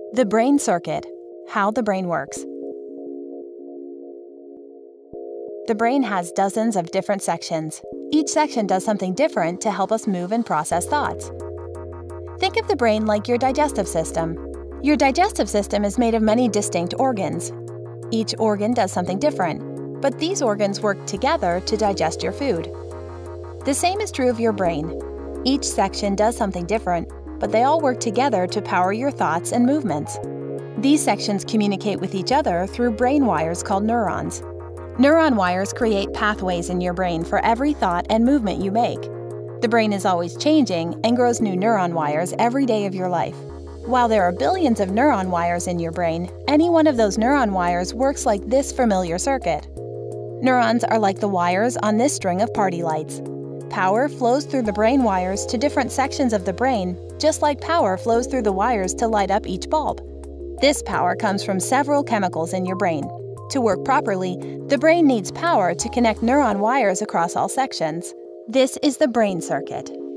The brain circuit. How the brain works. The brain has dozens of different sections. Each section does something different to help us move and process thoughts. Think of the brain like your digestive system. Your digestive system is made of many distinct organs. Each organ does something different, but these organs work together to digest your food. The same is true of your brain. Each section does something different, but they all work together to power your thoughts and movements. These sections communicate with each other through brain wires called neurons. Neuron wires create pathways in your brain for every thought and movement you make. The brain is always changing and grows new neuron wires every day of your life. While there are billions of neuron wires in your brain, any one of those neuron wires works like this familiar circuit. Neurons are like the wires on this string of party lights. Power flows through the brain wires to different sections of the brain, just like power flows through the wires to light up each bulb. This power comes from several chemicals in your brain. To work properly, the brain needs power to connect neuron wires across all sections. This is the brain circuit.